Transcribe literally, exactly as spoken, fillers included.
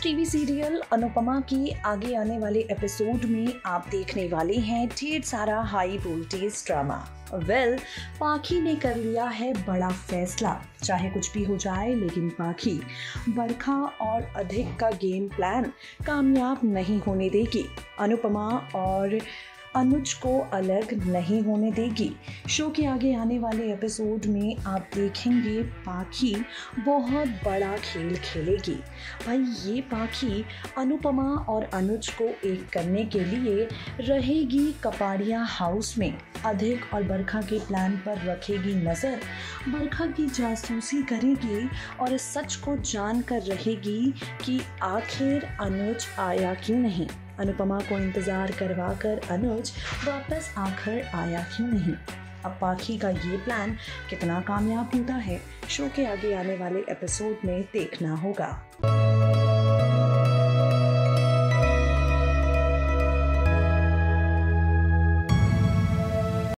इस TV serial Anupama की आगे आने वाले एपिसोड में आप देखने वाले हैं ढेर सारा high voltage drama. Well well, Pakhi ने कर लिया है बड़ा फैसला। चाहे कुछ भी हो जाए, लेकिन पाखी बरखा और अधिक का गेम प्लान कामयाब नहीं होने देगी। अनुपमा और अनुज को अलग नहीं होने देगी। शो के आगे आने वाले एपिसोड में आप देखेंगे पाखी बहुत बड़ा खेल खेलेगी। भाई ये पाखी अनुपमा और अनुज को एक करने के लिए रहेगी कपाड़िया हाउस में, अधिक और बरखा के प्लान पर रखेगी नज़र, बरखा की जासूसी करेगी और इस सच को जान कर रहेगी कि आखिर अनुज आया क्यों नहीं। अनुपमा को इंतज़ार करवा कर अनुज वापस आकर आया क्यों नहीं। अब पाखी का ये प्लान कितना कामयाब होता है, शो के आगे आने वाले एपिसोड में देखना होगा।